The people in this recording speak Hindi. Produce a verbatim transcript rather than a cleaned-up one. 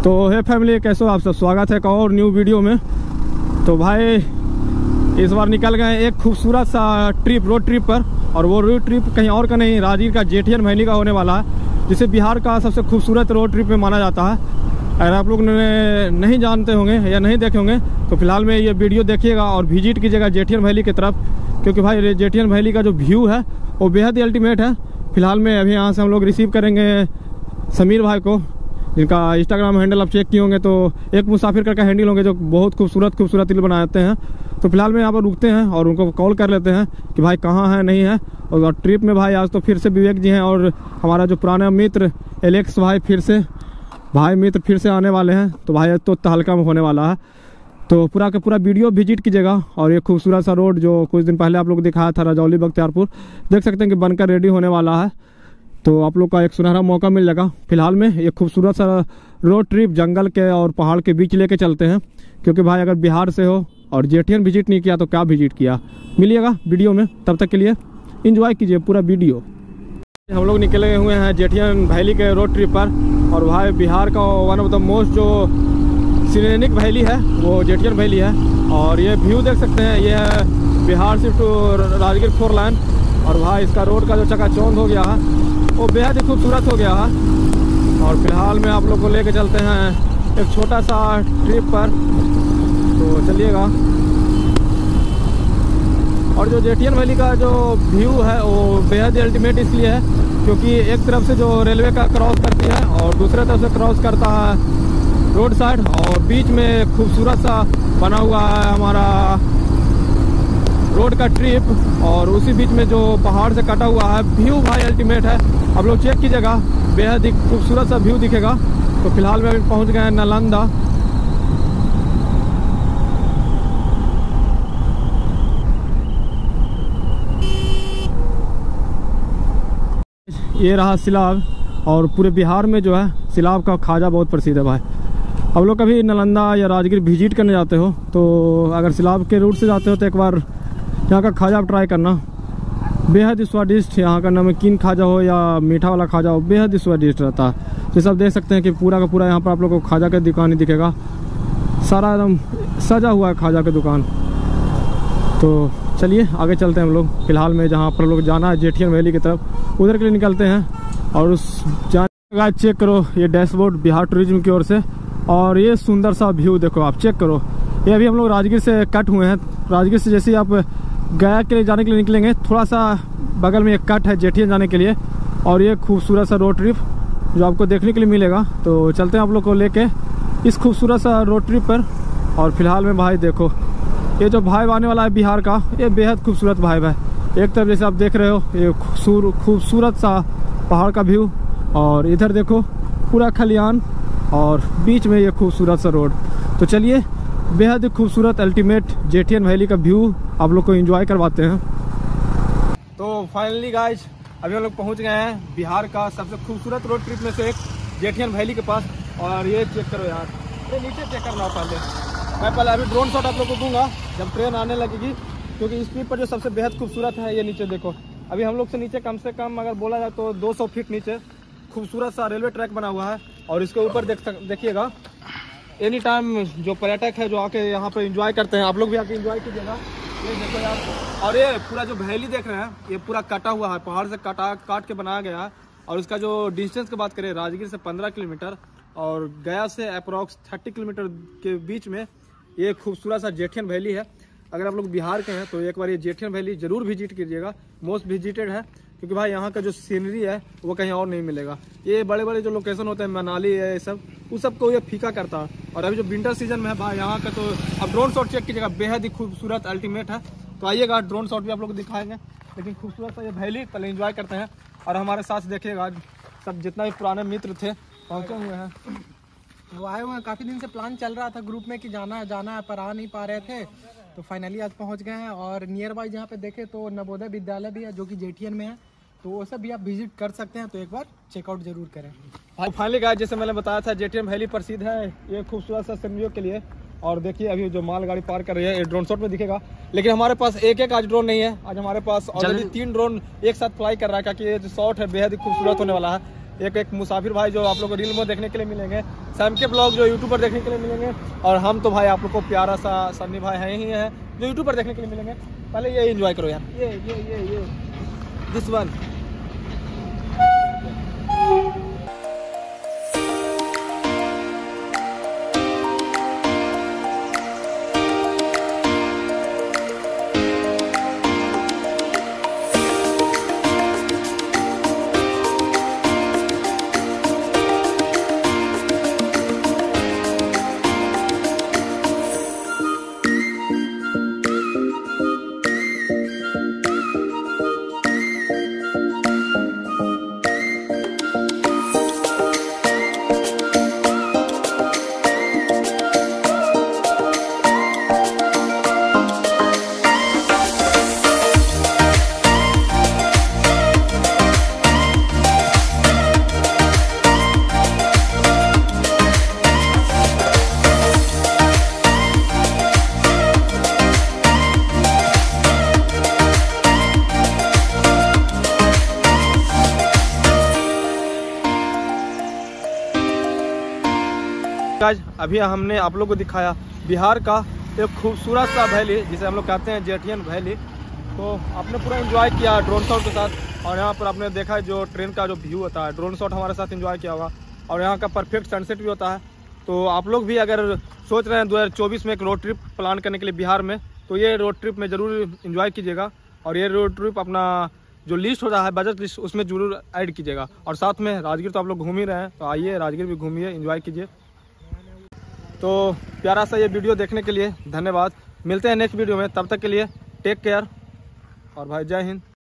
तो हे फैमिली, कैसे हो आप सब। स्वागत है एक और न्यू वीडियो में। तो भाई इस बार निकल गए एक खूबसूरत सा ट्रिप, रोड ट्रिप पर। और वो रोड ट्रिप कहीं और का नहीं, राजगीर का जेठियन वैली का होने वाला है, जिसे बिहार का सबसे खूबसूरत रोड ट्रिप में माना जाता है। अगर आप लोग ने नहीं जानते होंगे या नहीं देखे होंगे तो फिलहाल में ये वीडियो देखिएगा और विजिट कीजिएगा जेठियन वैली की तरफ, क्योंकि भाई जेठियन वैली का जो व्यू है वो बेहद ही अल्टीमेट है। फिलहाल में अभी यहाँ से हम लोग रिसीव करेंगे समीर भाई को, जिनका इंस्टाग्राम हैंडल आप चेक किए होंगे तो एक मुसाफिर करके हैंडल होंगे, जो बहुत खूबसूरत खूबसूरत रील बनाते हैं। तो फिलहाल में यहाँ पर रुकते हैं और उनको कॉल कर लेते हैं कि भाई कहाँ है, नहीं है। और ट्रिप में भाई आज तो फिर से विवेक जी हैं और हमारा जो पुराना मित्र एलेक्स भाई फिर से भाई मित्र फिर से आने वाले हैं। तो भाई तो तहलका में होने वाला है। तो पूरा का पूरा वीडियो विजिट कीजिएगा। और ये खूबसूरत सा रोड जो कुछ दिन पहले आप लोग दिखाया था, रजौली बख्तियारपुर, देख सकते हैं कि बनकर रेडी होने वाला है। तो आप लोग का एक सुनहरा मौका मिल जाएगा। फिलहाल में एक खूबसूरत सा रोड ट्रिप जंगल के और पहाड़ के बीच लेके चलते हैं, क्योंकि भाई अगर बिहार से हो और जेठियन विजिट नहीं किया तो क्या विजिट किया। मिलिएगा वीडियो में, तब तक के लिए एंजॉय कीजिए पूरा वीडियो। हम लोग निकले हुए हैं जेठियन वैली के रोड ट्रिप पर। और भाई बिहार का वन ऑफ द मोस्ट जो सीनिक वैली है वो जेठियन वैली है। और ये व्यू देख सकते हैं, ये है बिहार से टू राजगीर फोर लाइन। और भाई इसका रोड का जो चकाचौंध हो गया है वो बेहद ही खूबसूरत हो गया है। और फिलहाल में आप लोग को लेके चलते हैं एक छोटा सा ट्रिप पर, तो चलिएगा। और जो जेठियन वैली का जो व्यू है वो बेहद ही अल्टीमेट इसलिए है क्योंकि एक तरफ से जो रेलवे का क्रॉस करती है और दूसरे तरफ से क्रॉस करता है रोड साइड, और बीच में खूबसूरत सा बना हुआ है हमारा रोड का ट्रिप। और उसी बीच में जो पहाड़ से कटा हुआ है व्यू भाई अल्टीमेट है। आप लोग चेक कीजिएगा, बेहद ही खूबसूरत सा व्यू दिखेगा। तो फिलहाल में अभी पहुंच गए हैं नालंदा। ये रहा सिलाब। और पूरे बिहार में जो है सिलाब का खाजा बहुत प्रसिद्ध है भाई। आप लोग कभी नालंदा या राजगीर विजिट करने जाते हो तो अगर सिलाब के रूट से जाते हो तो एक बार यहाँ का खाजा आप ट्राई करना, बेहद ही स्वादिष्ट। यहाँ का नमकीन खाजा हो या मीठा वाला खाजा हो, बेहद ही स्वादिष्ट रहता है। जैसे आप देख सकते हैं कि पूरा का पूरा यहाँ पर आप लोग को खाजा का दुकान ही दिखेगा, सारा एकदम सजा हुआ है खाजा का दुकान। तो चलिए आगे चलते हैं हम लोग। फिलहाल में जहाँ पर लोग जाना है जेठियन वैली की तरफ, उधर के लिए निकलते हैं। और उस जाने का चेक करो, ये डैशबोर्ड बिहार टूरिज्म की ओर से। और ये सुंदर सा व्यू देखो, आप चेक करो। ये अभी हम लोग राजगीर से कट हुए हैं। राजगीर से जैसे ही आप गया के लिए जाने के लिए निकलेंगे, थोड़ा सा बगल में एक कट है जेठियन जाने के लिए। और ये खूबसूरत सा रोड ट्रिप जो आपको देखने के लिए मिलेगा। तो चलते हैं आप लोग को लेके इस खूबसूरत सा रोड ट्रिप पर। और फिलहाल में भाई देखो, ये जो भाइब आने वाला है बिहार का, ये बेहद खूबसूरत भाइब है। एक तरफ जैसे आप देख रहे हो ये खूबसूरत सा पहाड़ का व्यू, और इधर देखो पूरा खलियान, और बीच में ये खूबसूरत सा रोड। तो चलिए बेहद खूबसूरत अल्टीमेट जेठियन वैली का व्यू आप लोग को एंजॉय करवाते हैं। तो फाइनली गाइज अभी हम लोग पहुंच गए हैं बिहार का सबसे खूबसूरत रोड ट्रिप में से एक जेठियन वैली के पास। और ये चेक करो यार, ये नीचे चेक करना पहले। मैं पहले अभी ड्रोन शॉट आप लोग को दूंगा जब ट्रेन आने लगेगी, क्योंकि इस ट्रिप पर जो सबसे बेहद खूबसूरत है ये नीचे देखो। अभी हम लोग से नीचे कम से कम अगर बोला जाए तो दो सौ फीट नीचे खूबसूरत सा रेलवे ट्रैक बना हुआ है। और इसके ऊपर देख देखिएगा, एनी टाइम जो पर्यटक है जो आके यहाँ पे एंजॉय करते हैं, आप लोग भी आके एंजॉय कीजिएगा। ये देखो यार, और ये पूरा जो वैली देख रहे हैं ये पूरा कटा हुआ है, पहाड़ से काटा काट के बनाया गया है। और इसका जो डिस्टेंस की बात करें, राजगीर से पंद्रह किलोमीटर और गया से अप्रोक्स थर्टी किलोमीटर के बीच में ये खूबसूरत सा जेठियन वैली है। अगर आप लोग बिहार के हैं तो एक बार ये जेठियन वैली जरूर विजिट कीजिएगा, मोस्ट विजिटेड है। क्योंकि भाई यहाँ का जो सीनरी है वो कहीं और नहीं मिलेगा। ये बड़े बड़े जो लोकेशन होते हैं, मनाली है, ये सब उस सबको ये फीका करता है। और अभी जो विंटर सीजन में है भाई यहाँ का, तो अब ड्रोन शॉट चेक कीजिएगा, बेहद ही खूबसूरत अल्टीमेट है। तो आइएगा, ड्रोन शॉट भी आप लोग को दिखाएंगे। लेकिन खूबसूरत सा ये वैली पहले एंजॉय करते हैं। और हमारे साथ देखिएगा सब जितना भी पुराने मित्र थे पहुँचे हुए हैं, वो आए हुए हैं। काफ़ी दिन से प्लान चल रहा था ग्रुप में कि जाना है जाना है, पर आ नहीं पा रहे थे। तो फाइनली आज पहुंच गए हैं। और नियर बाई जहाँ पे देखे तो नवोदय विद्यालय भी है जो कि जेठियन में है, तो वो सब भी आप विजिट कर सकते हैं। तो एक बार चेकआउट जरूर करें। फाइनली गाइस, जैसे मैंने बताया था जेठियन वैली प्रसिद्ध है ये खूबसूरत सा सीनरियों के लिए। और देखिए अभी जो मालगाड़ी पार कर रही है, ये ड्रोन शॉट में दिखेगा। लेकिन हमारे पास एक एक आज ड्रोन नहीं है, आज हमारे पास ऑलरेडी तीन ड्रोन एक साथ फ्लाई कर रहा है, क्योंकि ये जो शॉट है बेहद ही खूबसूरत होने वाला है। एक एक मुसाफिर भाई जो आप लोग को रील में देखने के लिए मिलेंगे, सैम के ब्लॉग जो यूट्यूब पर देखने के लिए मिलेंगे, और हम तो भाई आप लोग को प्यारा सा सन्नी भाई हैं ही हैं जो यूट्यूब पर देखने के लिए मिलेंगे। पहले ये एंजॉय करो यार, ये ये ये ये दिस वन। आज अभी हमने आप लोग को दिखाया बिहार का एक खूबसूरत सा वैली जिसे हम लोग कहते हैं जेठियन वैली। तो आपने पूरा एंजॉय किया ड्रोन शॉट के साथ, और यहाँ पर आपने देखा जो ट्रेन का जो व्यू होता है, ड्रोन शॉट हमारे साथ एंजॉय किया होगा, और यहाँ का परफेक्ट सनसेट भी होता है। तो आप लोग भी अगर सोच रहे हैं दो हज़ार चौबीस में एक रोड ट्रिप प्लान करने के लिए बिहार में, तो ये रोड ट्रिप में ज़रूर एंजॉय कीजिएगा, और ये रोड ट्रिप अपना जो लिस्ट हो रहा है बजट लिस्ट उसमें जरूर ऐड कीजिएगा। और साथ में राजगीर तो आप लोग घूम ही रहे हैं, तो आइए राजगीर भी घूमिए, एंजॉय कीजिए। तो प्यारा सा ये वीडियो देखने के लिए धन्यवाद। मिलते हैं नेक्स्ट वीडियो में, तब तक के लिए टेक केयर और भाई जय हिंद।